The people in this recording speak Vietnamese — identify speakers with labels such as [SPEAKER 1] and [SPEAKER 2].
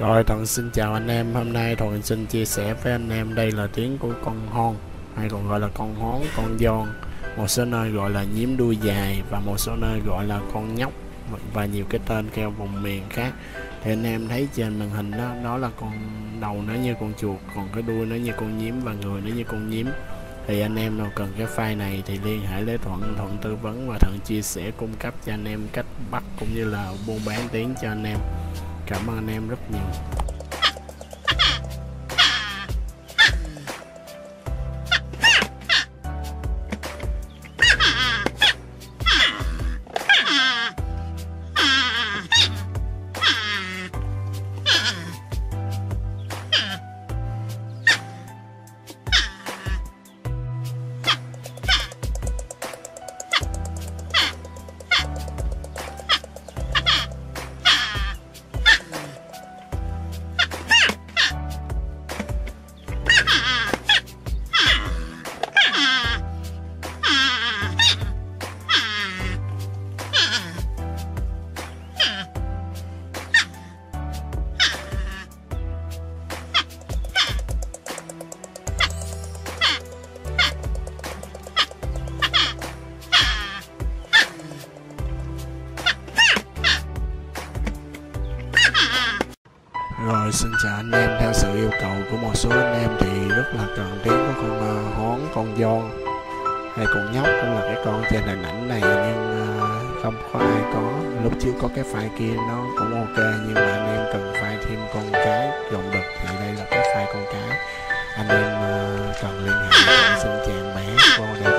[SPEAKER 1] Rồi Thuận xin chào anh em, hôm nay Thuận xin chia sẻ với anh em đây là tiếng của con hon, hay còn gọi là con hón, con giòn, một số nơi gọi là nhím đuôi dài và một số nơi gọi là con nhóc và nhiều cái tên theo vùng miền khác. Thì anh em thấy trên màn hình đó là con đầu nó như con chuột, còn cái đuôi nó như con nhím và người nó như con nhím. Thì anh em nào cần cái file này thì liên hệ với Thuận tư vấn và Thuận chia sẻ cung cấp cho anh em cách bắt cũng như là buôn bán tiếng cho anh em. Cảm ơn anh em rất nhiều. Rồi xin chào anh em, theo sự yêu cầu của một số anh em thì rất là cần tiếng của con hón, con giòn hay con nhóc, cũng là cái con trên hình ảnh này, nhưng không có ai có. Lúc trước có cái file kia nó cũng ok, nhưng mà anh em cần file thêm con cái dòng đực thì đây là cái file con cái. Anh em cần liên hệ xin chàng bé con